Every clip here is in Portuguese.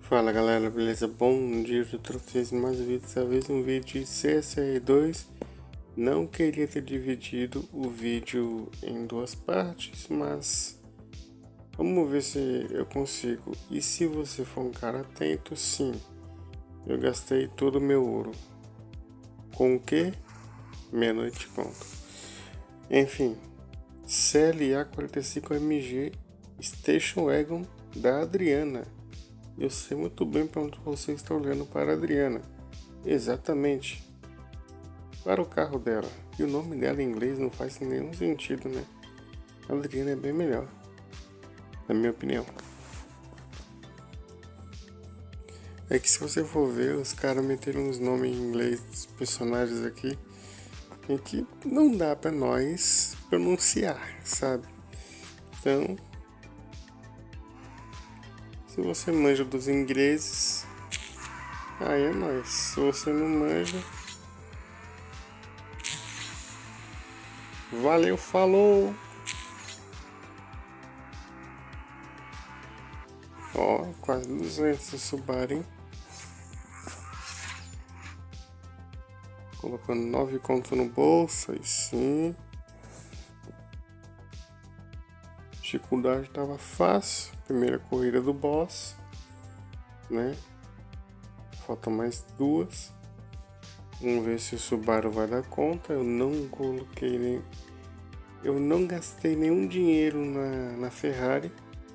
Fala galera, beleza? Bom dia, eu trouxe mais um vídeo, dessa vez um vídeo de CSR2. Não queria ter dividido o vídeo em duas partes, mas vamos ver se eu consigo. E se você for um cara atento, sim, eu gastei todo o meu ouro. Com o que? Meia-noite conto. Enfim, CLA 45MG Station Wagon da Adriana. Eu sei muito bem para onde você está olhando, para a Adriana. Exatamente. Para o carro dela. E o nome dela em inglês não faz nenhum sentido, né? A Adriana é bem melhor. Na minha opinião. É que se você for ver, os caras meteram uns nomes em inglês dos personagens aqui. Em que não dá para nós pronunciar, sabe? Então, se você manja dos ingleses, aí é nóis. Se você não manja, valeu, falou! Ó, quase 200 de Subaru, hein? Colocando 9 conto no bolso, aí sim. Dificuldade tava fácil. Primeira corrida do boss, né? Falta mais duas. Vamos ver se o Subaru vai dar conta. Eu não coloquei nem... Eu não gastei nenhum dinheiro na Ferrari.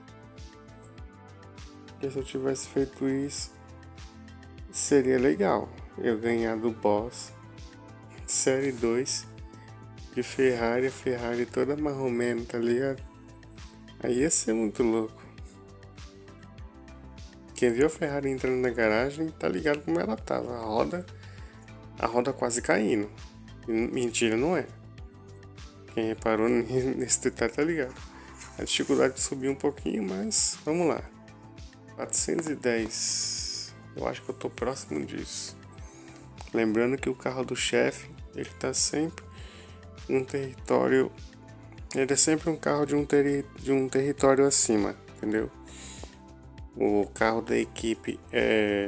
Porque se eu tivesse feito isso, seria legal. Eu ganhar do boss Série 2 de Ferrari, a Ferrari toda marromeno, tá ligado? Aí ia ser muito louco. Quem viu a Ferrari entrando na garagem tá ligado como ela tava. A roda quase caindo. Mentira, não é. Quem reparou nesse detalhe tá ligado. A dificuldade de subir um pouquinho, mas vamos lá. 410. Eu acho que eu tô próximo disso. Lembrando que o carro do chefe, ele tá sempre um território. Ele é sempre um carro de um território acima, entendeu? O carro da equipe é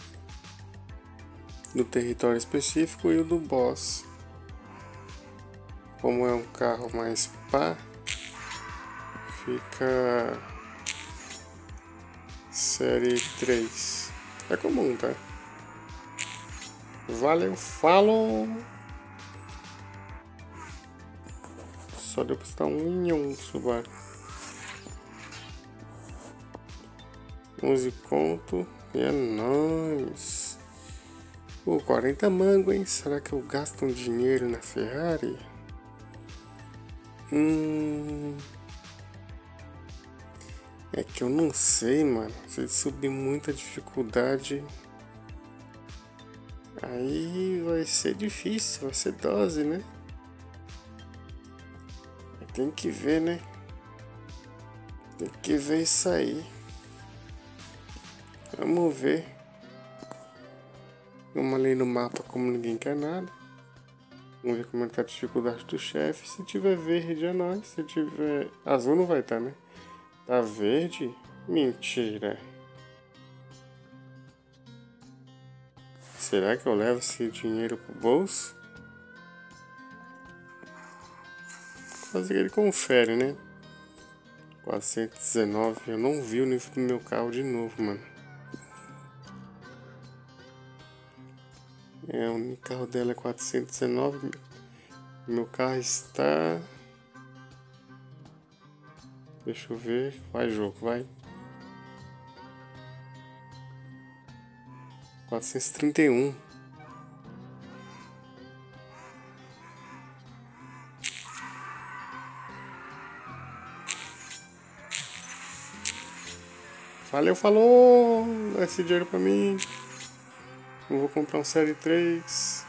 do território específico e o do boss, como é um carro mais pá, fica série 3. É comum, tá? Valeu, falou! Só depositar um em um Subaru. 11 conto e é nóis. Pô, 40 mango, hein? Será que eu gasto um dinheiro na Ferrari? É que eu não sei, mano. Se subir muita dificuldade, aí vai ser difícil, vai ser dose, né? Tem que ver, né? Tem que ver isso aí. Vamos ver. Vamos ali no mapa como ninguém quer nada. Vamos ver como é que tá a dificuldade do chefe. Se tiver verde é nóis. Se tiver azul não vai estar, né? Tá verde? Mentira. Será que eu levo esse dinheiro pro bolso? Quase que ele confere, né? 419. Eu não vi o nível do meu carro de novo, mano. O carro dela é 419. Meu carro está... Deixa eu ver. Vai, jogo, vai. 431. Valeu, falou! Dá esse dinheiro pra mim. Eu vou comprar um Série 3.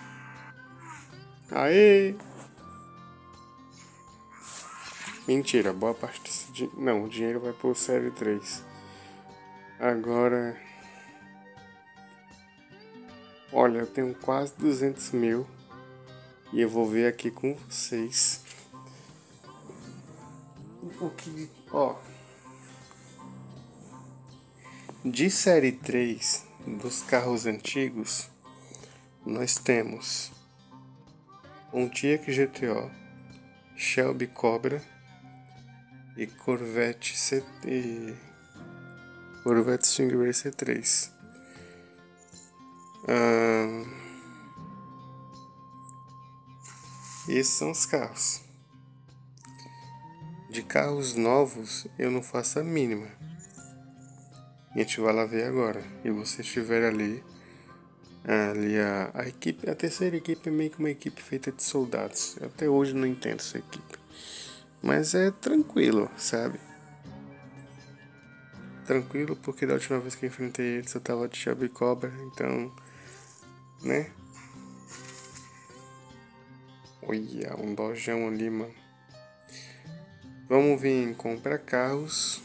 Aê! Mentira, boa parte desse dinheiro... Não, o dinheiro vai pro Série 3. Agora... Olha, eu tenho quase 200 mil. E eu vou ver aqui com vocês. O que... Ó... De série 3 dos carros antigos, nós temos Pontiac GTO, Shelby Cobra e Corvette Stingray C3. Esses são os carros. De carros novos, eu não faço a mínima. A gente vai lá ver agora. E você estiver ali a equipe, a terceira equipe é meio que uma equipe feita de soldados. Eu até hoje não entendo essa equipe. Mas é tranquilo, sabe? Tranquilo, porque da última vez que eu enfrentei eles eu tava de Shelby Cobra, então, né? Olha, um dojão ali, mano. Vamos vir comprar carros.